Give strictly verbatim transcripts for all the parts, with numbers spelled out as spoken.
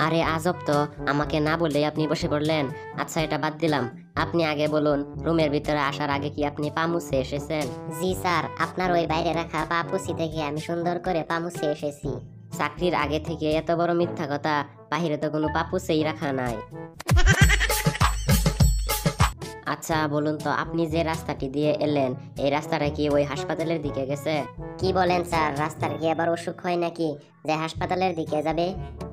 আরে আজব তো, আমাকে না বলে আপনি বসে পড়লেন। আচ্ছা এটা বাদ দিলাম, আপনি আগে বলুন রুমের ভিতরে আসার আগে কি আপনি পা মুছে এসেছেন? জি স্যার, আপনার ওই বাইরে রাখা পা পুছি থেকে আমি সুন্দর করে পা মুছে এসেছি। চাকরির আগে থেকে এত বড় মিথ্যা কথা, বাহিরে তো কোনো পা পুছেই রাখা নাই। আচ্ছা বলুন তো, আপনি যে রাস্তাটি দিয়ে এলেন এই রাস্তাটা কি ওই হাসপাতালের দিকে গেছে? কি বলেন স্যার, রাস্তার কি আবার অসুখ হয় নাকি যে হাসপাতালের দিকে যাবে?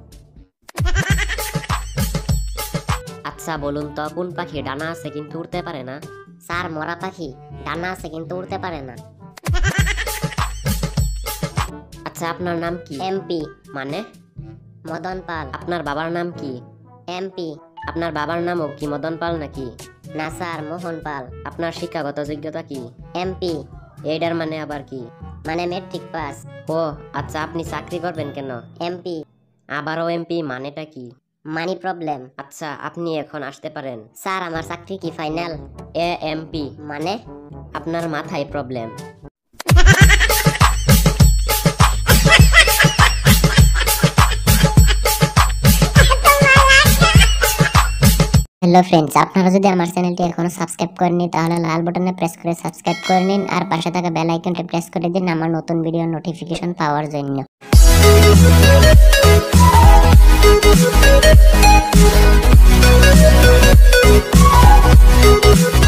আচ্ছা বলুন তো, কোন পাখি ডানা আছে কিন্তু উড়তে পারে না? স্যার, মরা পাখি ডানা আছে কিন্তু উড়তে পারে না। আচ্ছা আপনার নাম কি? এমপি। মানে? মদন পাল। আপনার বাবার নাম কি? এমপি। আপনার বাবার নামও কি মদন পাল নাকি? না স্যার, মোহন পাল। আপনার শিক্ষাগত যোগ্যতা কি? এমপি। এইটার মানে আবার কি? মানে মেট্রিক পাস। ও আচ্ছা, আপনি চাকরি করবেন কেন? এমপি। আবারও এমপি, মানেটা কি? Money problem. আচ্ছা আপনি এখন আসতে পারেন। স্যার, আমার চাকরি কি ফাইনাল? এ এমপি মানে? আপনার মাথায় প্রবলেম। হ্যালো ফ্রেন্ডস, আপনারা যদি আমার চ্যানেলটি এখনো সাবস্ক্রাইব করেননি তাহলে লাল বাটনে প্রেস করে সাবস্ক্রাইব করে নিন আর পাশে থাকা বেল আইকনটি প্রেস করে দিন আমার নতুন ভিডিও নোটিফিকেশন পাওয়ার জন্য।